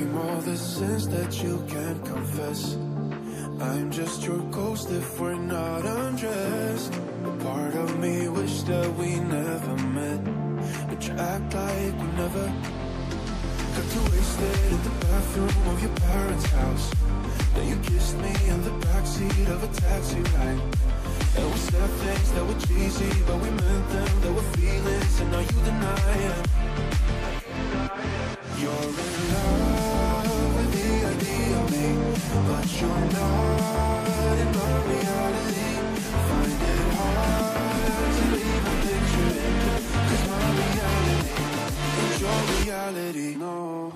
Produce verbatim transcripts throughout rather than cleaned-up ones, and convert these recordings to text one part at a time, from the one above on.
I'm all the sins that you can't confess. I'm just your ghost if we're not undressed. A part of me wish that we never met, but you act like we never. Got too wasted in the bathroom of your parents' house. Then you kissed me in the backseat of a taxi ride. And we said things that were cheesy, but we meant them. There were feelings, and now you deny it. You're in love with the idea of me, but you're not in my reality. Find it hard to even picture it, 'cause my reality ain't your reality, no.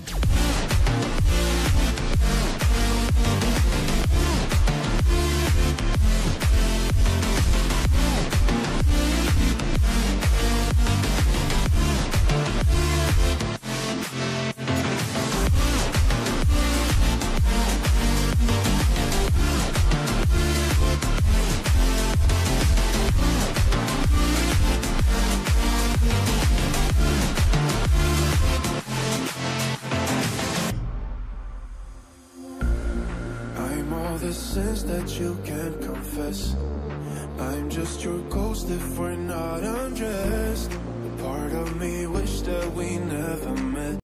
The sins that you can't confess. I'm just your ghost if we're not undressed. A part of me wish that we never met.